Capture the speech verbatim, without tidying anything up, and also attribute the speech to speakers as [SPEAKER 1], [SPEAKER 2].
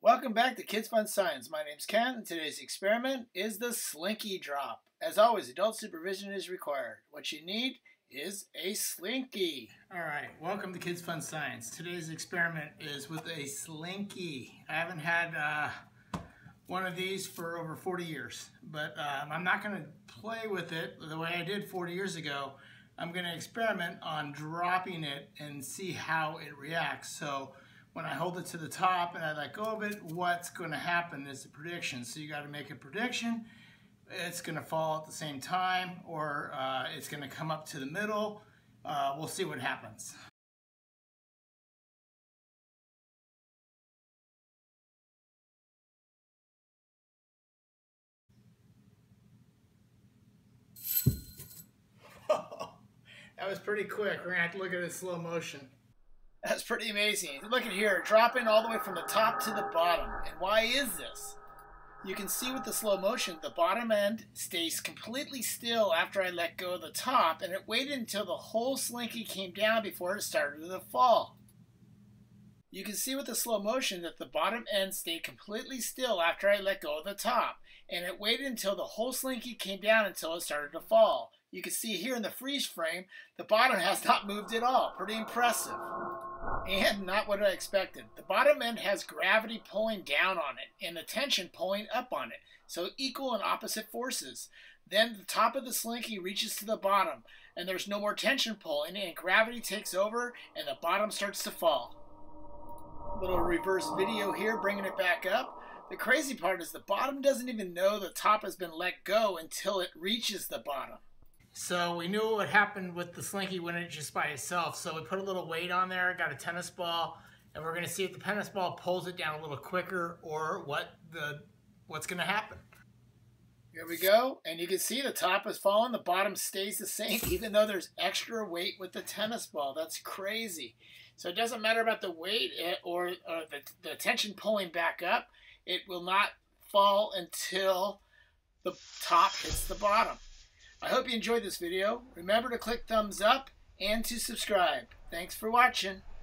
[SPEAKER 1] Welcome back to Kids Fun Science. My name's Ken, and today's experiment is the Slinky drop. As always, adult supervision is required. What you need is a Slinky. Alright, welcome to Kids Fun Science. Today's experiment is with a Slinky. I haven't had uh, one of these for over forty years, but um, I'm not going to play with it the way I did forty years ago. I'm going to experiment on dropping it and see how it reacts. So when I hold it to the top and I let go of it, what's going to happen is a prediction. So you got to make a prediction. It's going to fall at the same time, or uh, it's going to come up to the middle. Uh, we'll see what happens. That was pretty quick. We're going to have to look at it in slow motion. That's pretty amazing. Look at here, dropping all the way from the top to the bottom. And why is this? You can see with the slow motion, the bottom end stays completely still after I let go of the top, and it waited until the whole Slinky came down before it started to fall. You can see with the slow motion that the bottom end stayed completely still after I let go of the top, and it waited until the whole Slinky came down until it started to fall. You can see here in the freeze frame, the bottom has not moved at all. Pretty impressive. And not what I expected. The bottom end has gravity pulling down on it and the tension pulling up on it. So equal and opposite forces. Then the top of the Slinky reaches to the bottom and there's no more tension pulling and gravity takes over and the bottom starts to fall. Little reverse video here, bringing it back up. The crazy part is the bottom doesn't even know the top has been let go until it reaches the bottom. So we knew what happened with the Slinky when it just by itself. So we put a little weight on there, got a tennis ball, and we're going to see if the tennis ball pulls it down a little quicker or what the what's going to happen. Here we go, and you can see the top has fallen, the bottom stays the same, even though there's extra weight with the tennis ball. That's crazy. So it doesn't matter about the weight or uh, the, the tension pulling back up. It will not fall until the top hits the bottom. I hope you enjoyed this video. Remember to click thumbs up and to subscribe. Thanks for watching.